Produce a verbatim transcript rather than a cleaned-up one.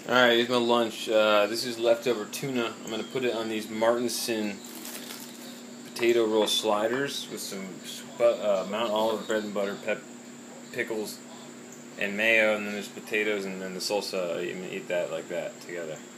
Alright, here's my lunch. Uh, this is leftover tuna. I'm going to put it on these Martinson potato roll sliders with some uh, Mount Olive bread and butter, pep, pickles, and mayo, and then there's potatoes, and then the salsa. You can eat that like that together.